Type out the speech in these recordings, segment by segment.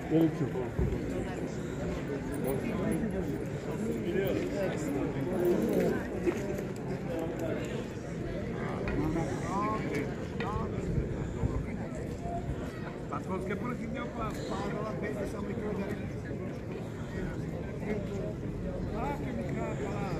Patronske prkinja pa padala pede samo i kada Lake mi krapala.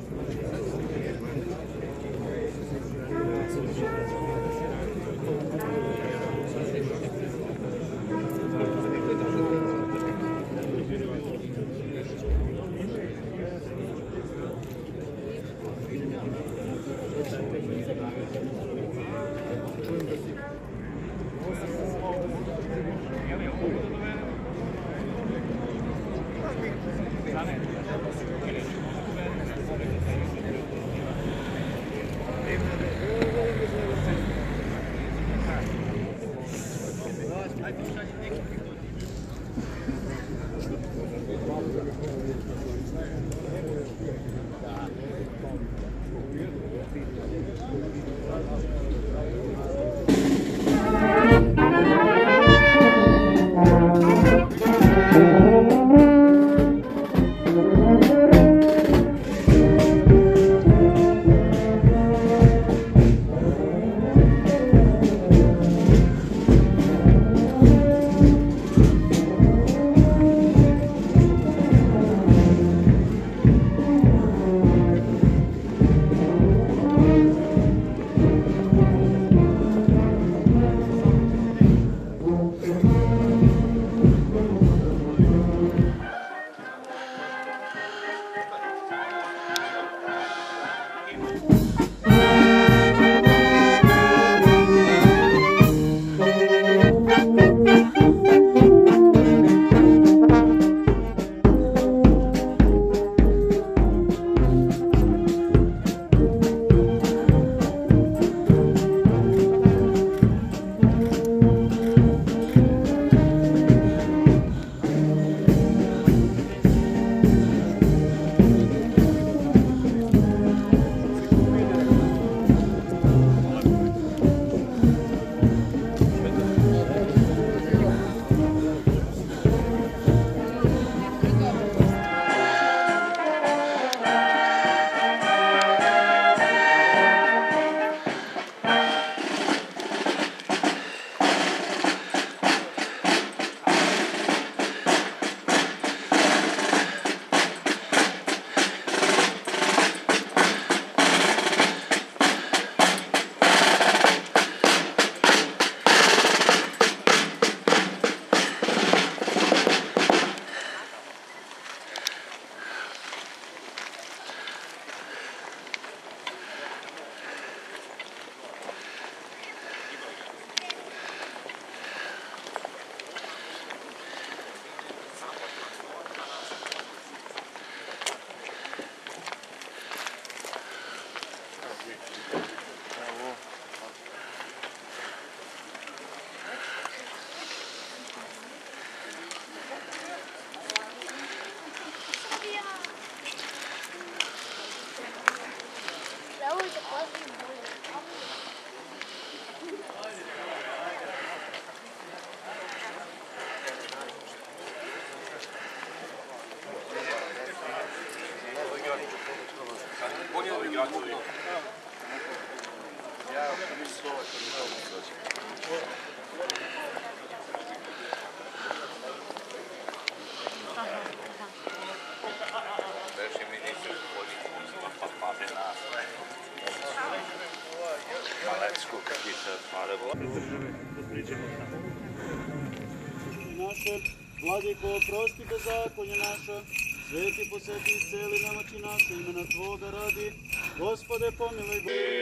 Naše, Vladiko, oprosti bezakonje naša, sveti posveti isceli nemoći naše, imena Tvoga radi, Gospode pomiluj.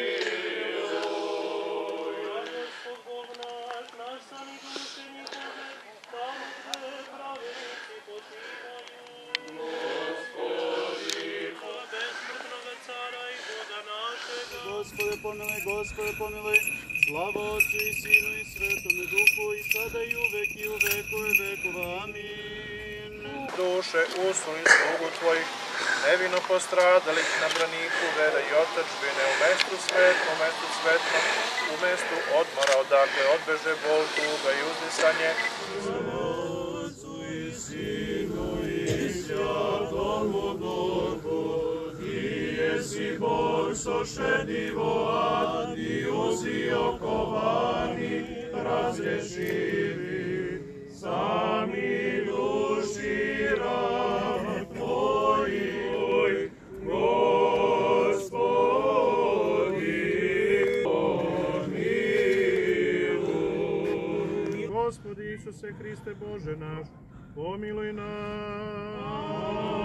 Gospod Bog naš, naš sami duše njihove, tamo gde pravednici počivaju. Gospodi, po besmrtnoga cara i Boga našega. Gospode pomiluj, slava Otcu i Sinu i Svetome Duhu, i sada i uvek i u vekove vekova. Amin. Duše usluj slugu Tvojih, nevino postradalih na braniku vere i otadžbine, u mestu svetlo, u mestu odmora, odakle odbeže bol, tuga i uzdisanje. Slava Otcu i borsoše divoani, uzi okovani, razrešivi, sami duši rad tvojoj, Gospodi, pomiluj. Gospodi Isuse Hriste Bože naš, pomiluj nas.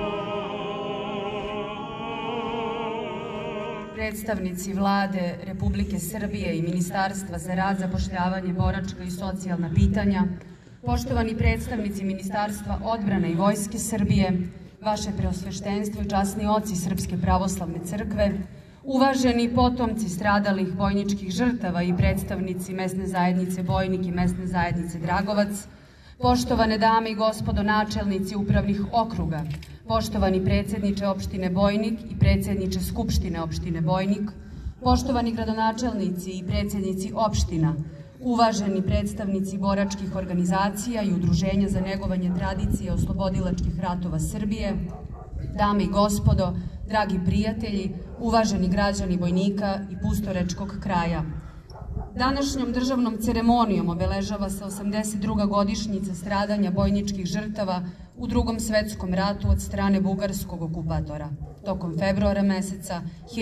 Predstavnici Vlade Republike Srbije i Ministarstva za rad, zapošljavanje, boračka i socijalna pitanja, poštovani predstavnici Ministarstva odbrane i Vojske Srbije, vaše preosveštenstvo i časni oci Srpske pravoslavne crkve, uvaženi potomci stradalih bojničkih žrtava i predstavnici mesne zajednice Bojnik i mesne zajednice Dragovac, poštovane dame i gospodo načelnici upravnih okruga, poštovani predsjedniče opštine Bojnik i predsjedniče Skupštine opštine Bojnik, poštovani gradonačelnici i predsjednici opština, uvaženi predstavnici boračkih organizacija i udruženja za negovanje tradicije oslobodilačkih ratova Srbije, dame i gospodo, dragi prijatelji, uvaženi građani Bojnika i Pustorečkog kraja. Današnjom državnom ceremonijom obeležava se 82. godišnjica stradanja bojničkih žrtava u Drugom svetskom ratu od strane bugarskog okupatora, tokom februara meseca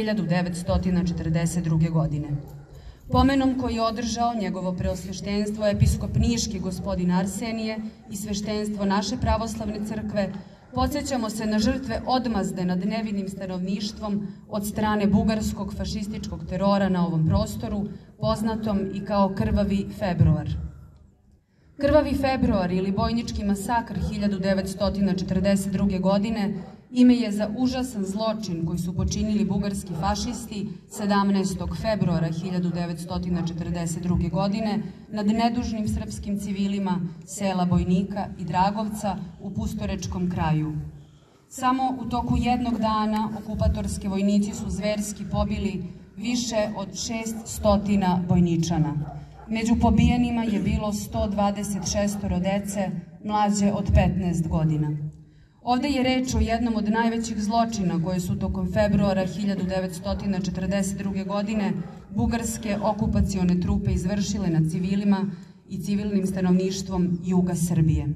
1942. godine. Pomenom koji je održao njegovo preosveštenstvo episkop Niški gospodin Arsenije i sveštenstvo naše pravoslavne crkve, podsjećamo se na žrtve odmazde nad nevinim stanovništvom od strane bugarskog fašističkog terora na ovom prostoru, poznatom i kao Krvavi februar. Krvavi februar ili bojnički masakr 1942. godine ime je za užasan zločin koji su počinili bugarski fašisti 17. februara 1942. godine nad nedužnim srpskim civilima sela Bojnika i Dragovca u Pustorečkom kraju. Samo u toku jednog dana okupatorski vojnici su zverski pobili više od 600 bojničana. Među pobijenima je bilo 126 dece mlađe od 15 godina. Ovde je reč o jednom od najvećih zločina koje su tokom februara 1942. godine bugarske okupacione trupe izvršile nad civilima i civilnim stanovništvom juga Srbije.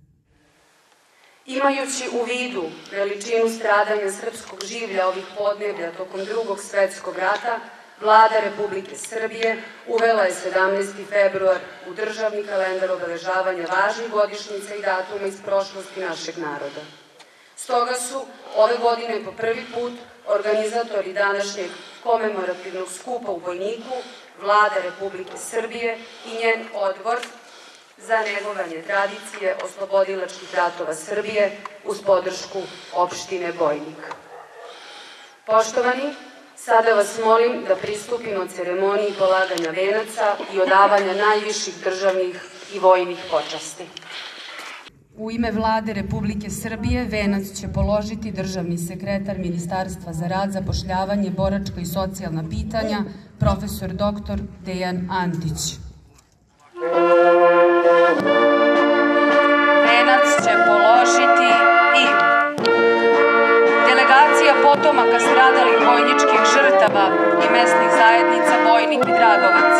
Imajući u vidu veličinu stradanja srpskog življa ovih podneblja tokom Drugog svetskog rata, Vlada Republike Srbije uvela je 17. februar u državni kalendar obeležavanja važnih godišnjica i datuma iz prošlosti našeg naroda. Stoga su ove godine po prvi put organizatori današnjeg komemorativnog skupa u Bojniku, Vlada Republike Srbije i njen odbor za negovanje tradicije oslobodilačkih ratova Srbije uz podršku opštine Bojnik. Poštovani, sada vas molim da pristupimo ceremoniji polaganja venaca i odavanja najviših državnih i vojnih počasti. U ime Vlade Republike Srbije venac će položiti državni sekretar Ministarstva za rad, zapošljavanje, boračka i socijalna pitanja, profesor dr. Dejan Antić. Venac će položiti i delegacija potomaka stradalih vojničkih žrtava i mesnih zajednica Bojnik i Dragovac.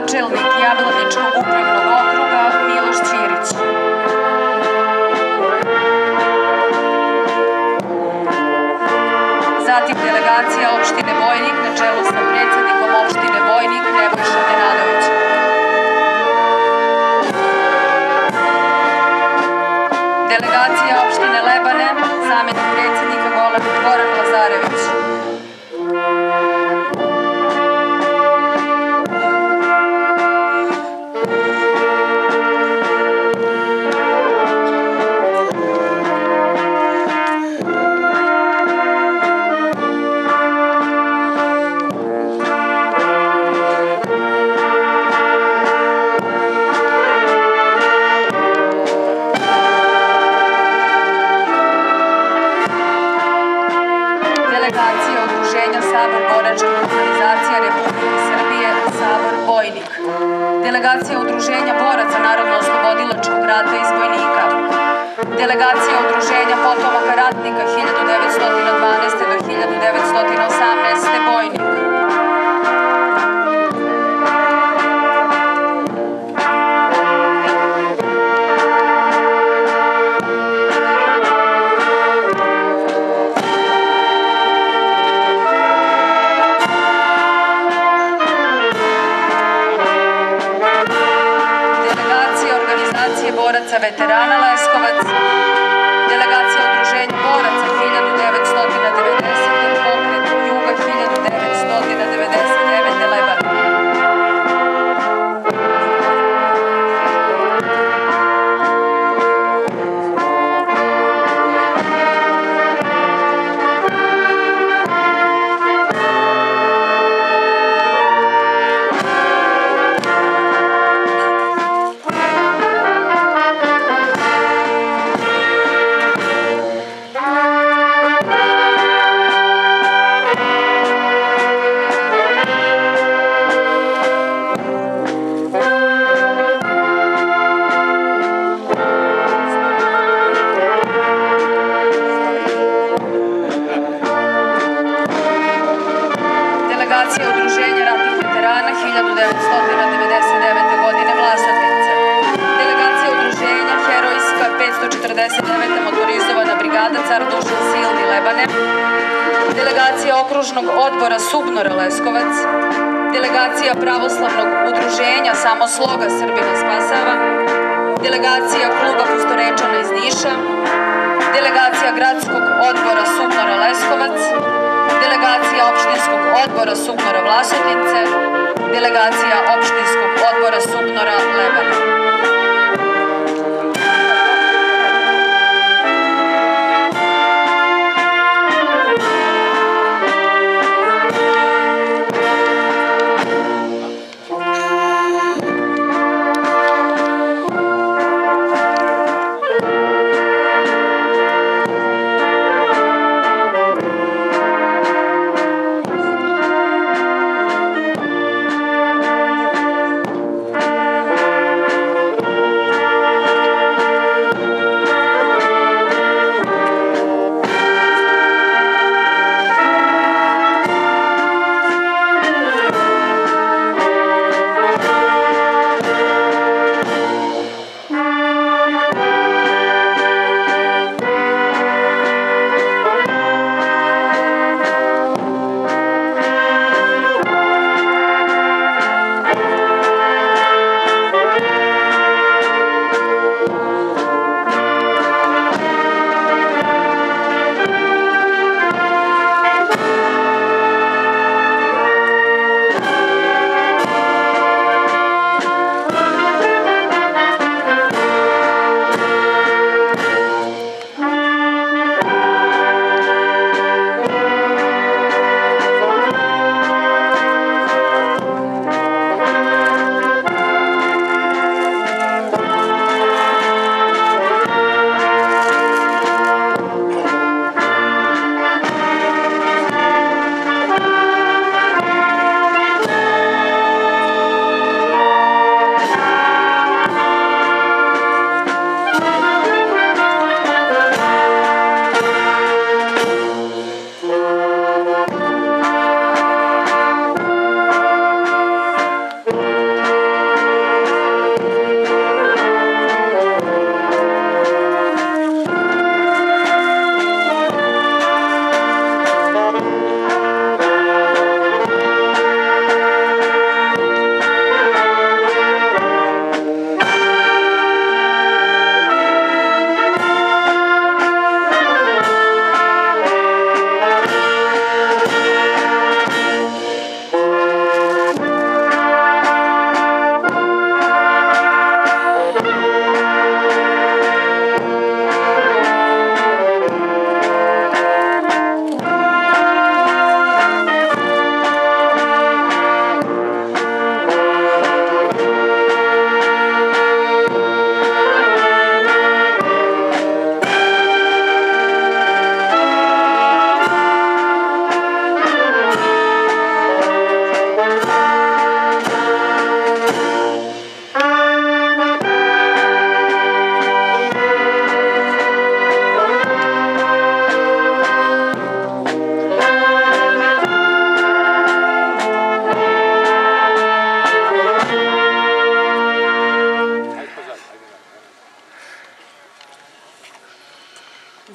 načelnik Jablaničkog upravnog okruga Miloš Ćirić. Zatim delegacija opštine Vojnik na čelu sa predsjednikom opštine Vojnik Nebojša Nenadović. Delegacija opštine Lebane, zamjenik predsjednika Goran Lazarević. Delegacija Udruženja Sabor boračkih organizacija Republike Srbije, Sabor Vojnik. Delegacija Udruženja boraca Narodno-oslobodilačkog rata iz Vojnika. Delegacija Udruženja potomaka ratnika 1912. do 1918. Vojnik. Boraca veterana Leskovac, delegacija Udruženja boraca 1990. pokret Juga 1999. Leban. Delegacija Udruženja ratnih veterana 1999. godine Vlasotince. Delegacija Udruženja Herojska 549. motorizovana brigada Car Dušan Silni Lebane. Delegacija Okružnog odbora Subnora Leskovac. Delegacija Pravoslavnog udruženja Samosloga Srbina Spasava. Delegacija Kluba Pustorečana iz Niša. Delegacija Gradskog odbora Subnora Leskovac. Delegacija opštinskog odbora Subnora Vlasotince, delegacija opštinskog odbora Subnora Lebane.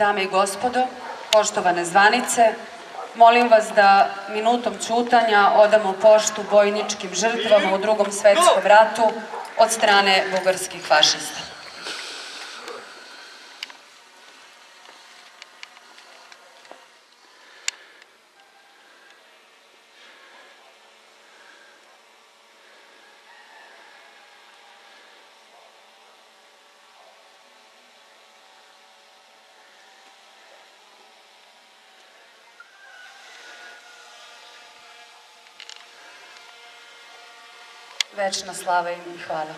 dame i gospodo, poštovane zvanice, molim vas da minutom ćutanja odamo poštu vojničkim žrtvama u Drugom svetskom ratu od strane bugarskih fašista. Večna slava im i hvala.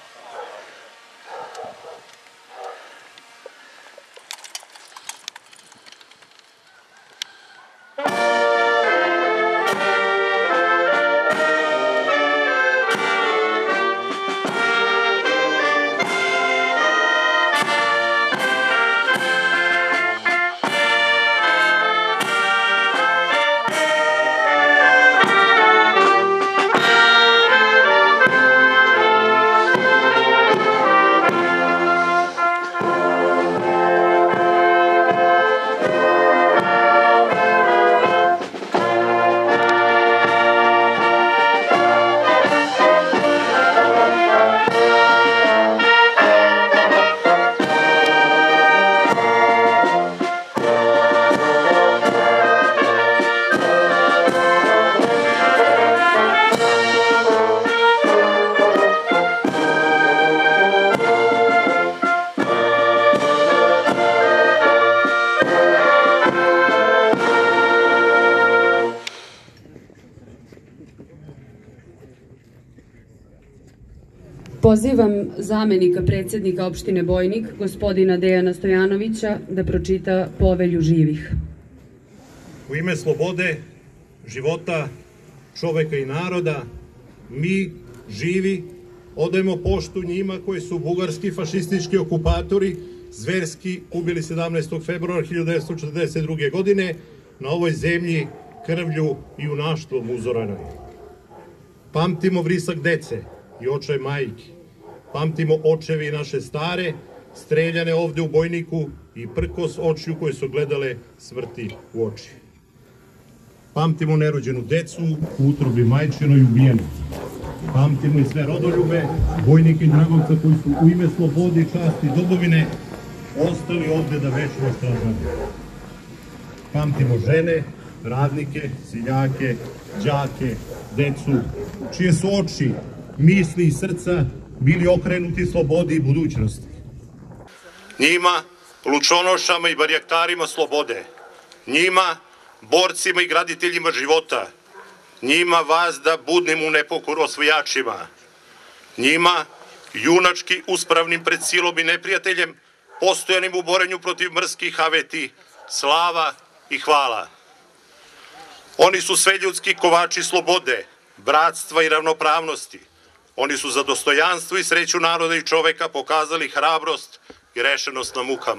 Pozivam zamenika predsjednika opštine Bojnik, gospodina Dejana Stojanovića, da pročita povelju živih. U ime slobode, života, čoveka i naroda, mi, živi, odajemo poštu njima koji su bugarski fašistički okupatori zverski ubili 17. februara 1942. godine na ovoj zemlji krvlju i junaštvom uzoranoj. Pamtimo vrisak dece i očaj majki. Pamtimo očevi naše stare, streljane ovde u Bojniku i prkos očiju koje su gledale smrti u oči. Pamtimo nerođenu decu u utrobi majčinoj ubijenu. Pamtimo i sve rodoljube, Bojnike i Dragovca koji su u ime slobode i časti domovine ostali ovde da večno stradaju. Pamtimo žene, radnike, seljake, đake, decu, čije su oči, misli i srca bili okrenuti slobodi i budućnosti. Njima, lučonošama i barjaktarima slobode, njima, borcima i graditeljima života, njima vazda budnim u nepokoru osvojačima, njima, junački uspravnim pred silom i neprijateljem, postojanim u borenju protiv mrskih aveti, slava i hvala. Oni su sveljudski kovači slobode, bratstva i ravnopravnosti. Oni su za dostojanstvo i sreću naroda i čoveka pokazali hrabrost i rešenost na mukama.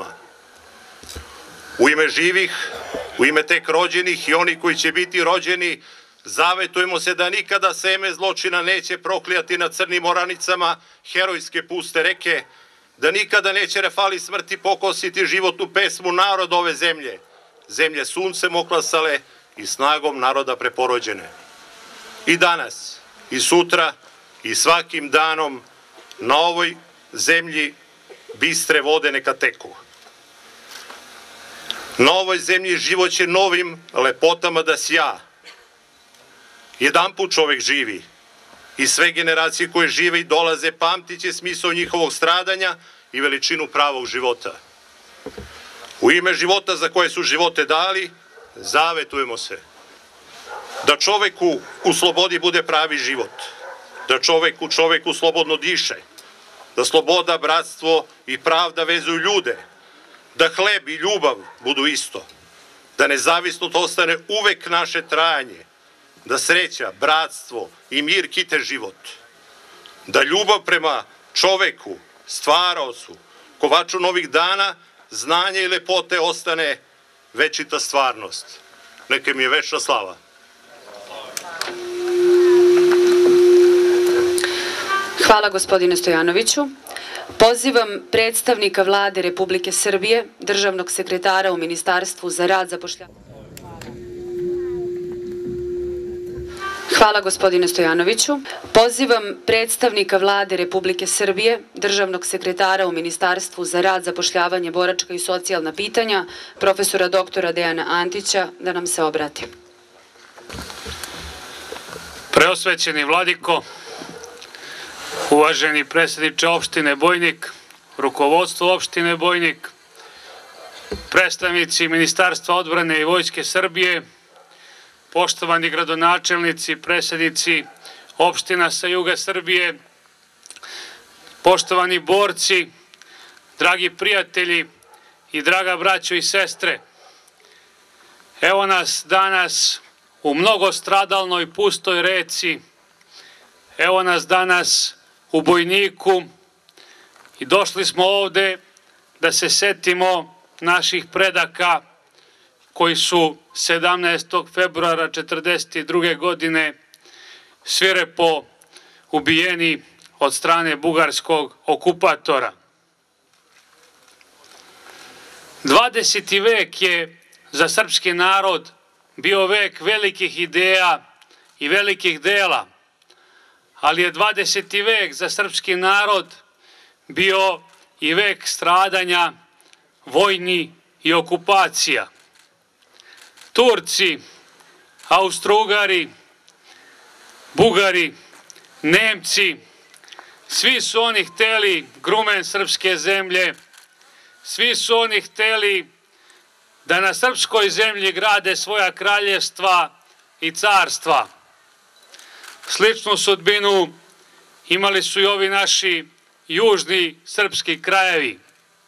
U ime živih, u ime tek rođenih i oni koji će biti rođeni, zavetujemo se da nikada seme zločina neće proklijati na crnim oranicama herojske puste reke, da nikada neće rafali smrti pokositi životnu pesmu naroda ove zemlje, zemlje suncem oklasale i snagom naroda preporođene. I danas, i sutra, i svakim danom na ovoj zemlji bistre vode neka teku. Na ovoj zemlji život će novim lepotama da sja. Jedanput čovek živi i sve generacije koje žive i dolaze pamtit će smisao njihovog stradanja i veličinu pravog života. U ime života za koje su živote dali, zavetujemo se da čoveku u slobodi bude pravi život, da čoveku slobodno diše, da sloboda, bratstvo i pravda vezuju ljude, da hleb i ljubav budu isto, da nezavisnost ostane uvek naše trajanje, da sreća, bratstvo i mir kite život, da ljubav prema čoveku, stvaraocu, kovaču novih dana, znanje i lepote ostane večita stvarnost. Neka mi je večna slava. Hvala gospodine Stojanoviću. Pozivam predstavnika Vlade Republike Srbije, državnog sekretara u Ministarstvu za rad, zapošljavanje. Hvala gospodine Stojanoviću. Pozivam predstavnika Vlade Republike Srbije, državnog sekretara u Ministarstvu za rad, zapošljavanje, boračka i socijalna pitanja, profesora doktora Dejana Antića, da nam se obrati. Preosvećeni vladiko, uvaženi predsjedniče opštine Bojnik, rukovodstvo opštine Bojnik, predstavnici Ministarstva odbrane i Vojske Srbije, poštovani gradonačelnici, predsjednici opština sa juga Srbije, poštovani borci, dragi prijatelji i draga braćo i sestre, evo nas danas u mnogostradalnoj pustoj reci, evo nas danas u Bojniku i došli smo ovde da se setimo naših predaka koji su 17. februara 1942. godine svirepo ubijeni od strane bugarskog okupatora. 20. vek je za srpski narod bio vek velikih ideja i velikih dela, ali je 20. vek za srpski narod bio i vek stradanja, vojni i okupacija. Turci, Austrougari, Bugari, Nemci, svi su oni hteli grumen srpske zemlje, svi su oni hteli da na srpskoj zemlji grade svoja kraljevstva i carstva. Sličnu sudbinu imali su i ovi naši južni srpski krajevi.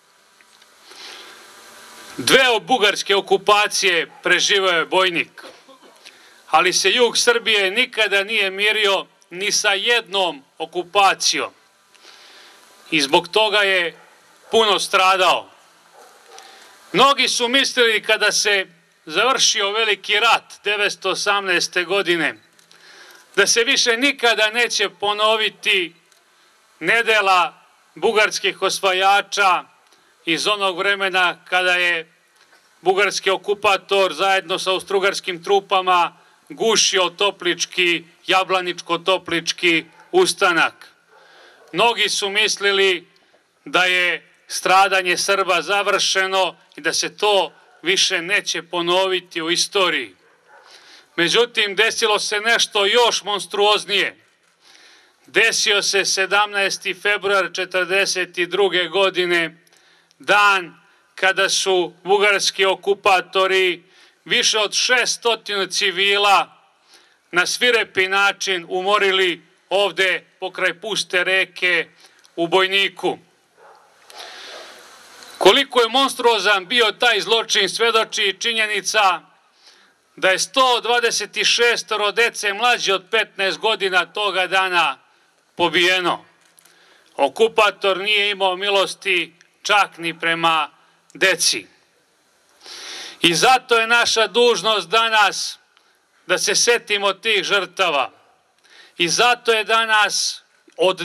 Dve bugarske okupacije preživio je Bojnik, ali se jug Srbije nikada nije mirio ni sa jednom okupacijom i zbog toga je puno stradao. Mnogi su mislili kada se završio veliki rat 1918. godine da se više nikada neće ponoviti nedela bugarskih osvajača iz onog vremena kada je bugarski okupator zajedno sa austrougarskim trupama gušio Toplički, Jablaničko-Toplički ustanak. Mnogi su mislili da je stradanje Srba završeno i da se to više neće ponoviti u istoriji. Međutim, desilo se nešto još monstruoznije. Desio se 17. februar 1942. godine, dan kada su bugarski okupatori više od 600 civila na svirepi način umorili ovde pokraj puste reke u Bojniku. Koliko je monstruozan bio taj zločin svedoči činjenica da je 126 dece mlađe od 15 godina toga dana pobijeno. Okupator nije imao milosti čak ni prema deci. I zato je naša dužnost danas da se setimo tih žrtava. I zato je danas, od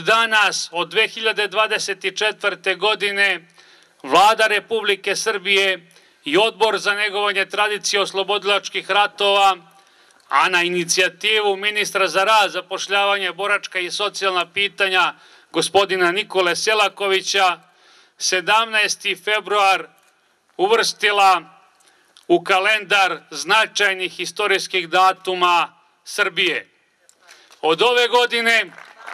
2024. godine, Vlada Republike Srbije i Odbor za negovanje tradicije oslobodilačkih ratova, a na inicijativu ministra za rad, zapošljavanje, boračka i socijalna pitanja, gospodina Nikole Selakovića, 17. februar uvrstila u kalendar značajnih istorijskih datuma Srbije. Od ove godine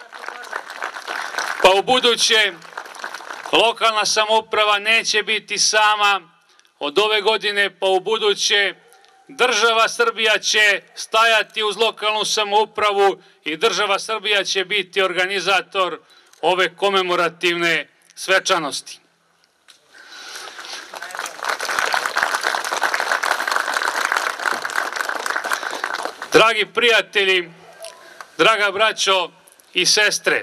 pa u buduće lokalna samouprava neće biti sama. Od ove godine pa u buduće država Srbija će stajati uz lokalnu samoupravu i država Srbija će biti organizator ove komemorativne svečanosti. Dragi prijatelji, draga braćo i sestre,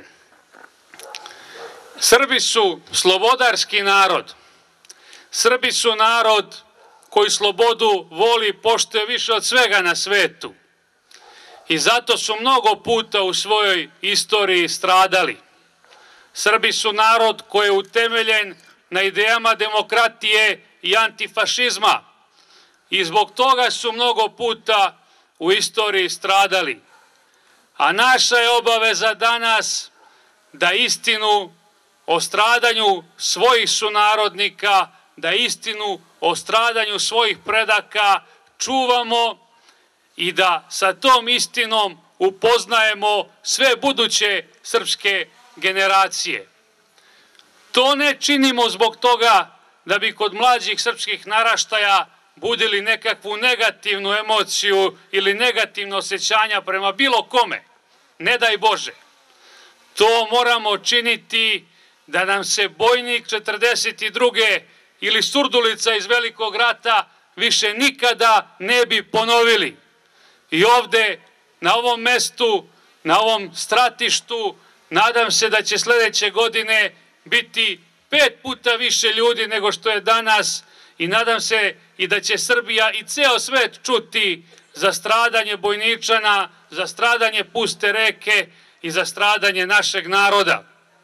Srbi su slobodarski narod. Srbi su narod koji slobodu voli i poštuje više od svega na svetu. I zato su mnogo puta u svojoj istoriji stradali. Srbi su narod koji je utemeljen na idejama demokratije i antifašizma i zbog toga su mnogo puta u istoriji stradali. A naša je obaveza danas da istinu o stradanju svojih sunarodnika, da istinu o stradanju svojih predaka čuvamo i da sa tom istinom upoznajemo sve buduće srpske generacije. To ne činimo zbog toga da bi kod mlađih srpskih naraštaja budili nekakvu negativnu emociju ili negativno osjećanja prema bilo kome. Ne daj Bože. To moramo činiti da nam se Bojnik 42. ili Surdulica iz Velikog rata više nikada ne bi ponovili. I ovde, na ovom mestu, na ovom stratištu, nadam se da će sledeće godine biti 5 puta više ljudi nego što je danas i nadam se i da će Srbija i ceo svet čuti za stradanje Bojničana, za stradanje Puste reke i za stradanje našeg naroda.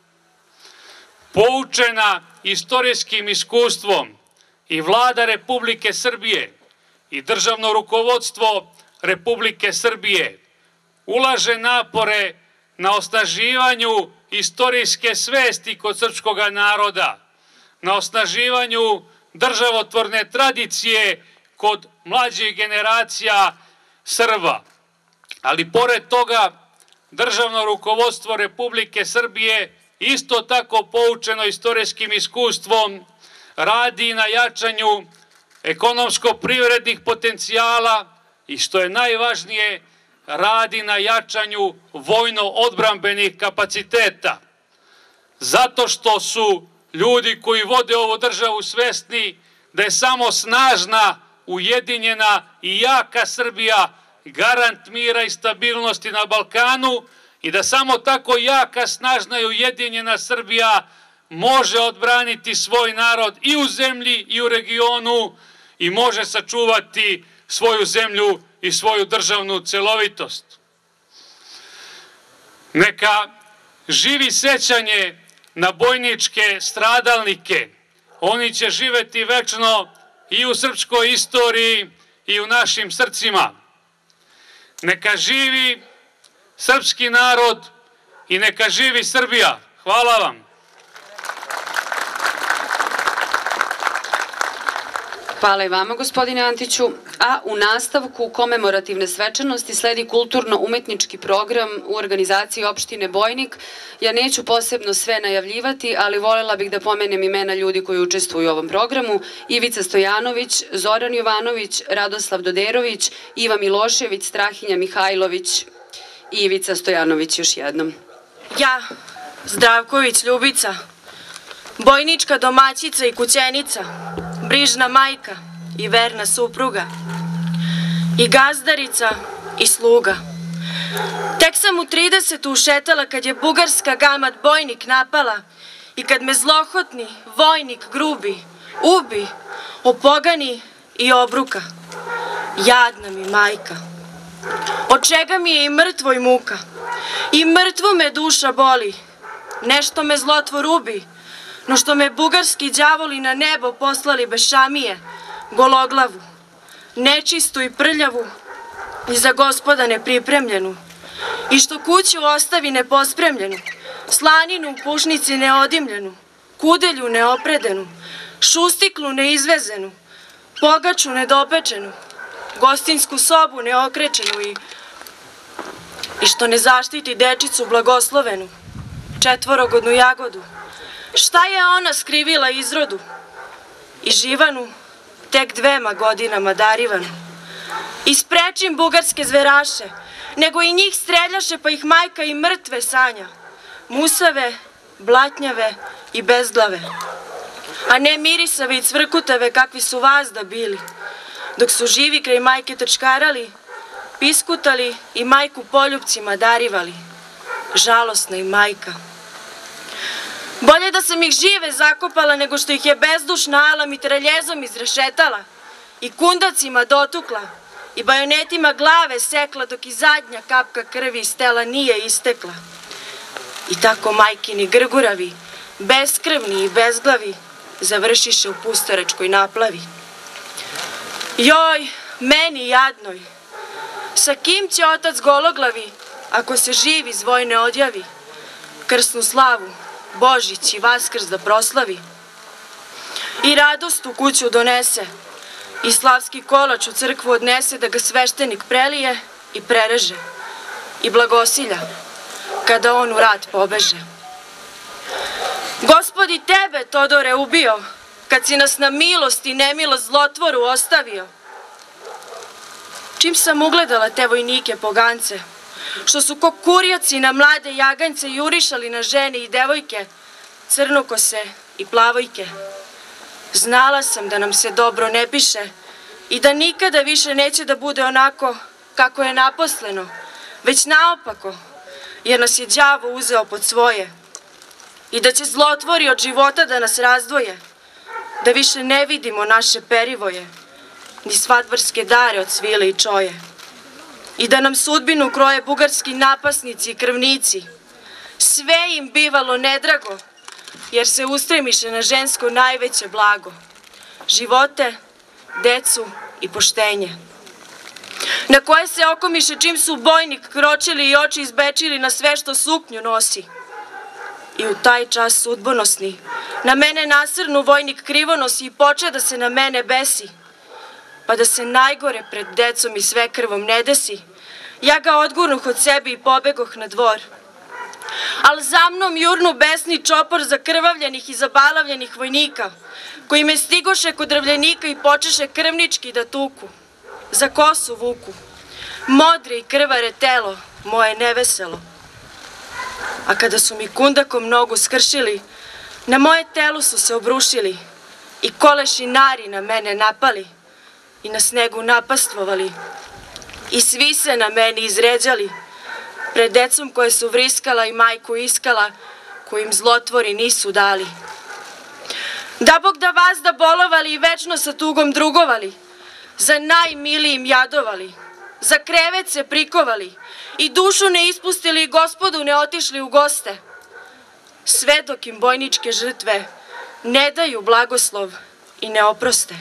Poučena istorijskim iskustvom i Vlada Republike Srbije i državno rukovodstvo Republike Srbije ulaže napore na osnaživanju istorijske svesti kod srpskog naroda, na osnaživanju državotvorne tradicije kod mlađih generacija Srba. Ali pored toga, državno rukovodstvo Republike Srbije isto tako poučeno istorijskim iskustvom radi na jačanju ekonomsko-privrednih potencijala i što je najvažnije, radi na jačanju vojno-odbrambenih kapaciteta. Zato što su ljudi koji vode ovu državu svesni da je samo snažna, ujedinjena i jaka Srbija garant mira i stabilnosti na Balkanu i da samo tako jaka, snažna i ujedinjena Srbija može odbraniti svoj narod i u zemlji i u regionu i može sačuvati svoju zemlju i svoju državnu celovitost. Neka živi sećanje na bojničke stradalnike. Oni će živeti večno i u srpskoj istoriji i u našim srcima. Neka živi srpski narod i neka živi Srbija. Hvala vam. Hvala i vama, gospodine Antiću. A u nastavku komemorativne svečanosti sledi kulturno-umetnički program u organizaciji opštine Bojnik. Ja neću posebno sve najavljivati, ali voljela bih da pomenem imena ljudi koji učestvuju u ovom programu. Ivica Stojanović, Zoran Jovanović, Radoslav Doderović, Iva Milošević, Strahinja Mihajlović i Ivica Stojanović još jednom. Ja, Zdravković Ljubica, bojnička domaćica i kućenica, brižna majka i verna supruga, i gazdarica i sluga. Tek sam u 30 ušetala kad je bugarska gamat Bojnik napala i kad me zlohotni vojnik grubi, ubi, opogani i obruka. Jadna mi majka, od čega mi je i mrtvo i muka, i mrtvo me duša boli, nešto me zlotvor ubi, no što me bugarski đavoli na nebo poslali bez šamije, gologlavu, nečistu i prljavu i za Gospoda nepripremljenu, i što kuću ostavi nepospremljenu, slaninu u pušnici neodimljenu, kudelju neopredenu, šustiklu neizvezenu, pogaču nedopečenu, gostinsku sobu neokrečenu i što ne zaštiti dečicu blagoslovenu, četvorogodnu jagodu. Šta je ona skrivila izrodu? I živanu, tek 2 godinama darivanu. I sprečim bugarske zveraše, nego i njih streljaše pa ih majka i mrtve sanja, musave, blatnjave i bezglave, a ne mirisave i cvrkutave kakvi su vazda bili, dok su živi kraj majke trčkarali, piskutali i majku poljupcima darivali. Žalosna i majka. Bolje da sam ih žive zakopala nego što ih je bezdušna ala mitraljezom izrešetala i kundacima dotukla i bajonetima glave sekla dok i zadnja kapka krvi iz tela nije istekla. I tako majkini grguravi, beskrvni i bezglavi, završiše u pustoračkoj naplavi. Joj, meni jadnoj, sa kim će otac gologlavi, ako se živ iz vojne odjavi, krsnu slavu, Božić i Vaskrs da proslavi? I radost u kuću donese, i slavski kolač u crkvu odnese da ga sveštenik prelije i prereže, i blagosilja, kada on u rat pobeže. Gospodi tebe, Todore, ubio, kad si nas na milost i nemilost zlotvoru ostavio. Čim sam ugledala te vojnike pogance, što su ko kurjaci na mlade jaganjce jurišali na žene i devojke, crnokose i plavojke, znala sam da nam se dobro ne piše i da nikada više neće da bude onako kako je naposleno, već naopako, jer nas je đavo uzeo pod svoje, i da će zlotvori od života da nas razdvoje, da više ne vidimo naše perivoje, ni svadbarske dare od svile i čoje, i da nam sudbinu kroje bugarski napasnici i krvnici. Sve im bivalo nedrago, jer se ustremiše na žensko najveće blago, živote, decu i poštenje, na koje se okomiše čim su bojnik kročili i oči izbečili na sve što suknju nosi. I u taj čas sudbonosni na mene nasrnu vojnik krivonosi i poče da se na mene besi, pa da se najgore pred decom i svekrvom ne desi, ja ga odgurnuh od sebi i pobegoh na dvor. Al za mnom jurnu besni čopor zakrvavljenih i zabalavljenih vojnika, koji me stigoše kod drvljenika i počeše krvnički da tuku, za kosu vuku, modre i krvare telo moje neveselo. A kada su mi kundakom nogu skršili, na moje telo su se obrušili i koleši nari na mene napali i na snegu napastvovali. I svi se na meni izređali, pred decom koje su vriskala i majku iskala, koju im zlotvori nisu dali. Da Bog da vas da bolovali i večno sa tugom drugovali, za najmilijim jadovali, za krevet se prikovali i dušu ne ispustili i Gospodu ne otišli u goste, sve dok im bojničke žrtve ne daju blagoslov i ne oproste.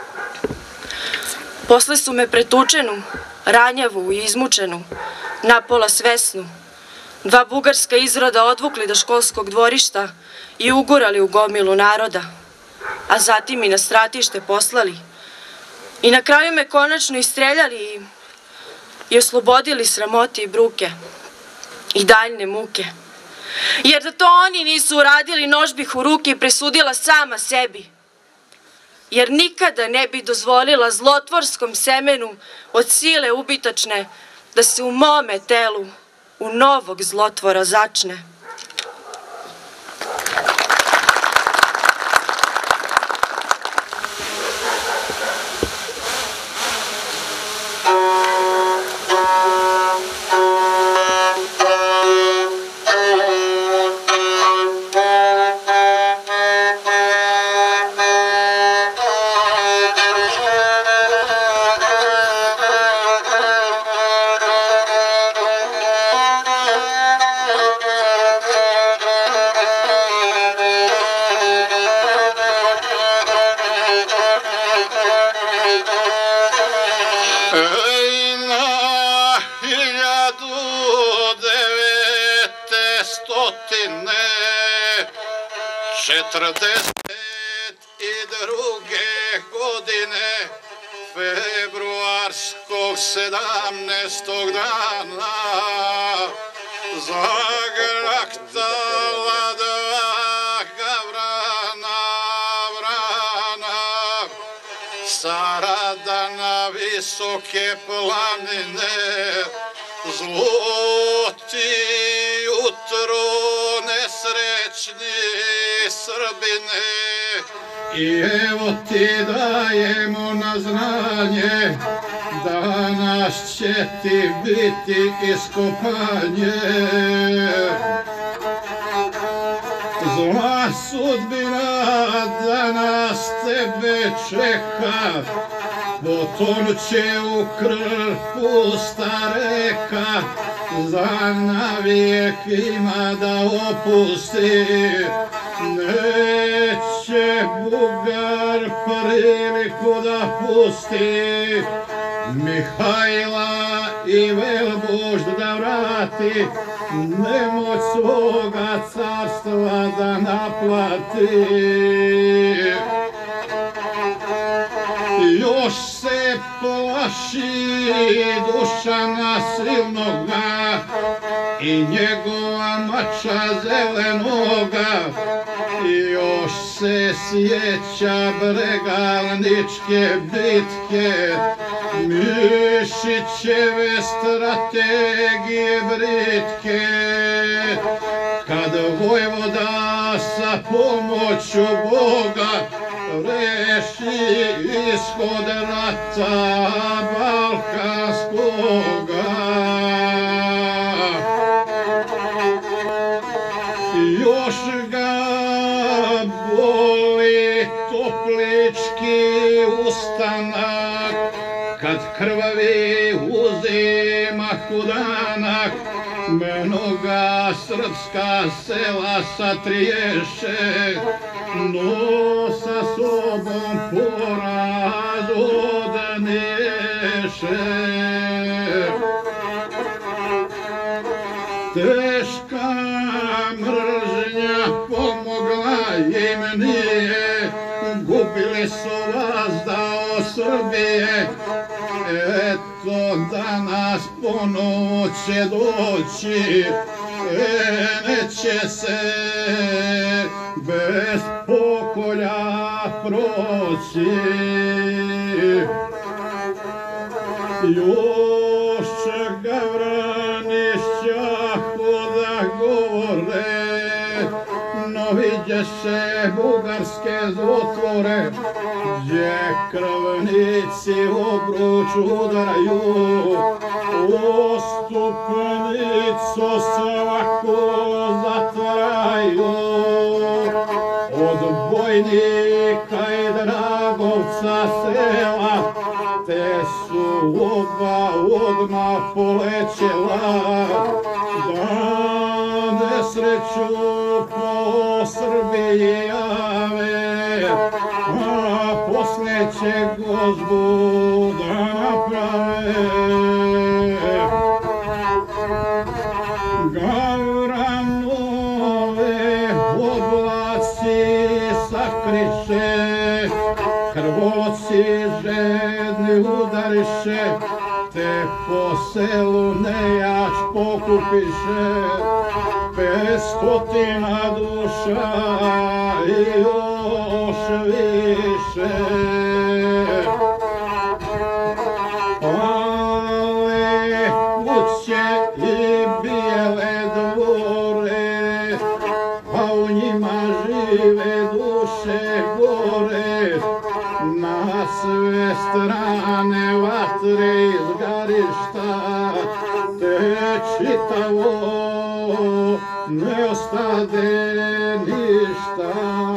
Posle su me pretučenu, ranjavu i izmučenu, napola svesnu, dva bugarska izroda odvukli do školskog dvorišta i ugurali u gomilu naroda, a zatim i na stratište poslali. I na kraju me konačno istreljali i oslobodili sramote i bruke i daljne muke. Jer da to oni nisu uradili, nož bih u ruke i presudila sama sebi. Jer nikada ne bi dozvolila zlotvorskom semenu od sile ubitačne da se u mome telu u novog zlotvora začne. Godine februarskog 17. dana zagraktala dva gavrana vrana sa radana visoke planine, zloti jutro nesrećni Srbine. I evo ti dajemo na znanje, danas će ti biti iskopanje. Zla sudbina danas tebe čeka, potonuće u krv pusta reka. za navijek ima da opusti. Neće Bugar priliku da pusti, Mihajla i Velbužd da vrati, nemoć svoga carstva da naplati. Još se plaši Dušana silnoga i njegova mača zelenoga. Još se sjeća Bregalničke bitke, Mišićeve strategije britke, kad vojvoda sa pomoću Boga reši ishod rata balkanskoga. Još ga boli toplički ustanak, kad krvavi uzima hudanak, mnoga srpska sela satriješe, no sa sobom poraz odneše. Teška mržnja pomogla im nije, gubili su vazda od Srbije. Eto danas ponovo će doći, neće se bez pokolja proći. Još ga vranišća da govore, no vidješe bugarske zlotvore, gdje krvnici obruč udaraju, ostupnicu svako zatvaraju. Od Bojnika i Dragovca sela, te su oba odmah polećela, da nesreću po Srbiji jave, a poslije će gozbu da naprave. Gavranove oblaci sakriše, krvoci žedni udariše, te po selu nejač pokupiše, 500 duša i još više. Pale kuće i bijele dvore, a u njima žive duše gore, na sve strane vatre izgarišta, te čitavo ne ostade ništa.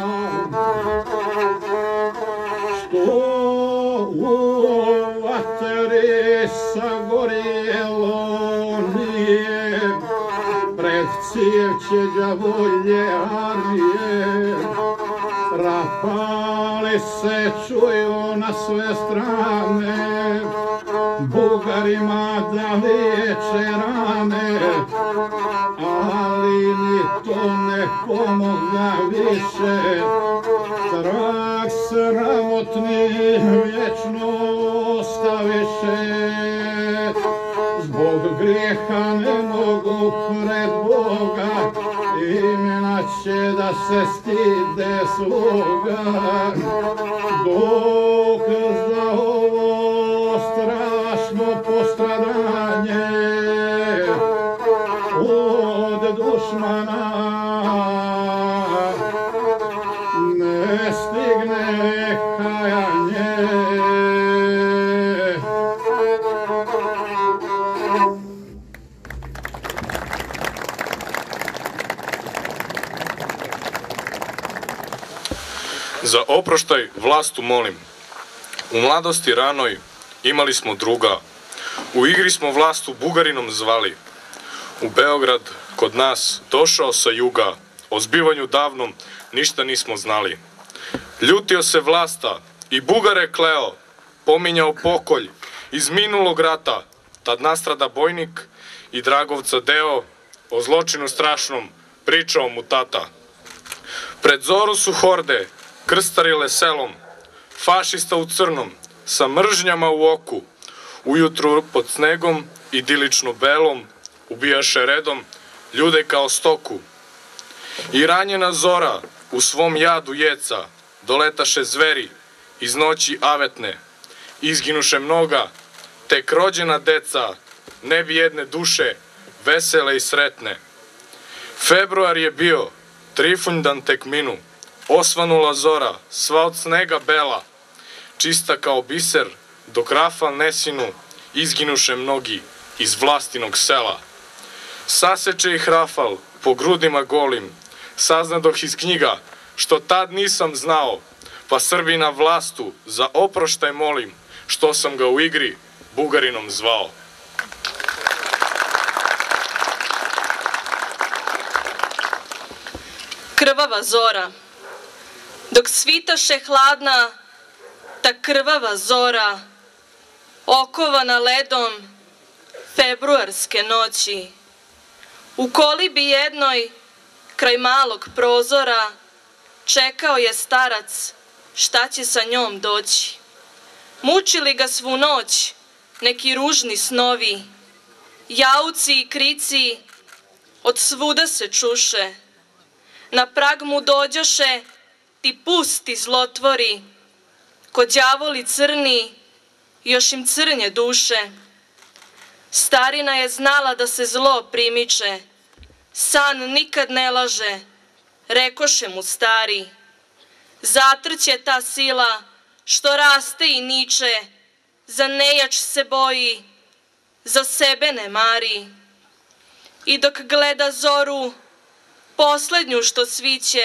Što u vatri sagorjelo nije, pred cijevće đavolje armije, rafali se čuju na sve strane, Bugarima da liječe rane, ali ni to ne pomogla više. Trag sramotni vječno ostaviše, zbog grijeha ne mogu pred Boga, imena će da se stide svoga. Dok za ovo strašno postradanje od dušmana ne stigne kajanje. Za oproštaj vlastu molim. U mladosti ranoj imali smo druga. U igri smo vlastu Bugarinom zvali. u Beograd kod nas došao sa juga, o zbivanju davnom ništa nismo znali. Ljutio se Vlasta i Bugare kleo, pominjao pokolj iz minulog rata, tad nastrada Bojnik i Dragovca deo, o zločinu strašnom pričao mu tata. Pred zoru su horde krstarile selom, fašista u crnom, sa mržnjama u oku, ujutru pod snegom idilično belom, ubijaše redom ljude kao stoku. I ranjena zora u svom jadu jeca, doletaše zveri iz noći avetne, izginuše mnoga, tek rođena deca, ne bi jedne duše, vesele i sretne. Februar je bio, Trifundan tek minu, osvanula zora, sva od snega bela, čista kao biser, dok rafal ne sinu, izginuše mnogi iz Vlastinog sela. Saseče ih rafal po grudima golim, saznadoh iz knjiga, što tad nisam znao, pa Srbina Vlastu za oproštaj molim, što sam ga u igri Bugarinom zvao. Krvava zora. Dok svitaše hladna, ta krvava zora, okovana ledom februarske noći, u kolibi jednoj, kraj malog prozora, čekao je starac šta će sa njom doći. Mučili ga svu noć neki ružni snovi, jauci i krici od svuda se čuše. Na prag mu dođoše ti pusti zlotvori, ko đavoli crni, još im crnje duše. Starina je znala da se zlo primiče, san nikad ne laže, rekoše mu stari. Zatrće ta sila što raste i niče, za nejač se boji, za sebe ne mari. I dok gleda zoru, poslednju što sviće,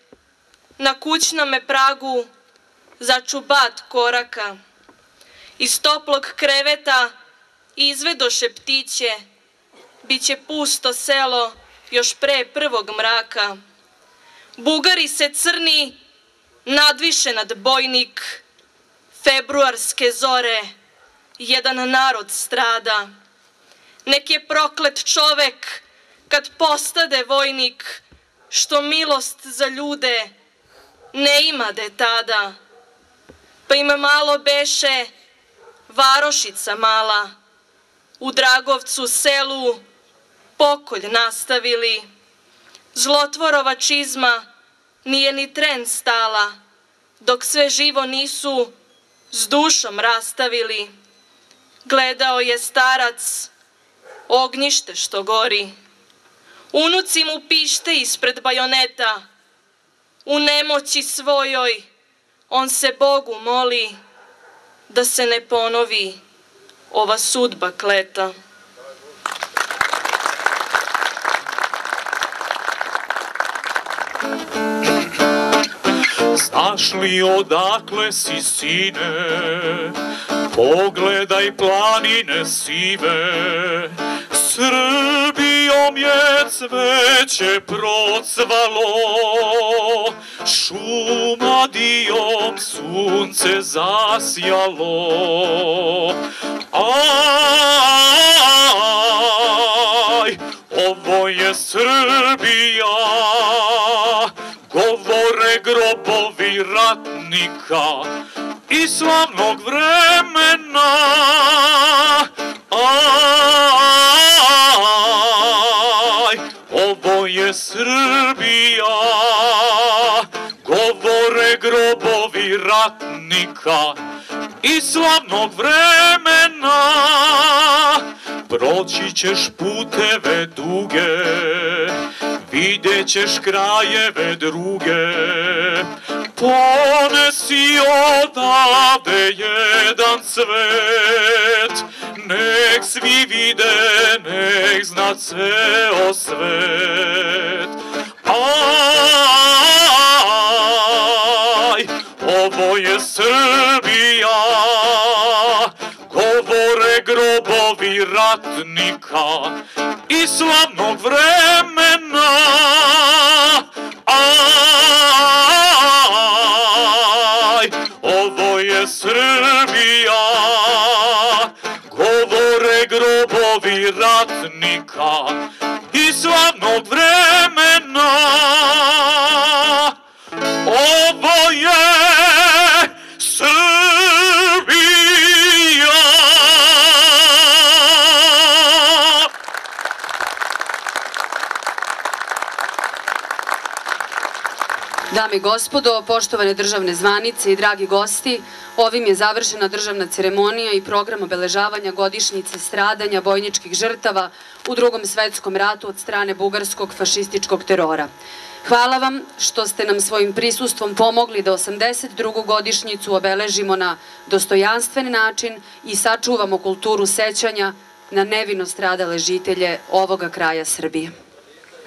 na kućnome pragu začu bat koraka. Iz toplog kreveta izvedoše ptiće, biće pusto selo još pre prvog mraka. Bugari se crni, nadviše nad Bojnik, februarske zore, jedan narod strada. Nek je proklet čovek kad postade vojnik, što milost za ljude ne imade tada. Pa im malo beše varošica mala, u Dragovcu selu pokolj nastavili. Zlotvorova čizma nije ni tren stala, dok sve živo nisu s dušom rastavili. Gledao je starac ognjište što gori, unuci mu pište ispred bajoneta. U nemoći svojoj on se Bogu moli da se ne ponovi ova sudba kleta. Znaš li odakle si, sine? Pogledaj planine sive, Srbijom je cveće procvalo, Šumadijom sunce zasjalo. Aj, ovo je Srbija, govore grobovi ratnika i slavnog vremena. Aj, ovo je Srbija, govore grobovi ratnika i slavnog vremena. Proći ćeš puteve duge, vidjet ćeš krajeve druge, ponesi odavde jedan cvet, nek svi vide, nek zna ceo svet. Aj, ovo je Srbija, govore grobovi ratnika i slavnog vremena. Aj, ovo je Srbija, govore grobovi ratnika i slavnog vremena. Ovo je Srbija. Dame i gospodo, poštovane državne zvanice i dragi gosti, ovim je završena državna ceremonija i program obeležavanja godišnjice stradanja vojničkih žrtava u Drugom svetskom ratu od strane bugarskog fašističkog terora. Hvala vam što ste nam svojim prisustvom pomogli da 82. godišnjicu obeležimo na dostojanstven način i sačuvamo kulturu sećanja na nevino stradale žitelje ovoga kraja Srbije.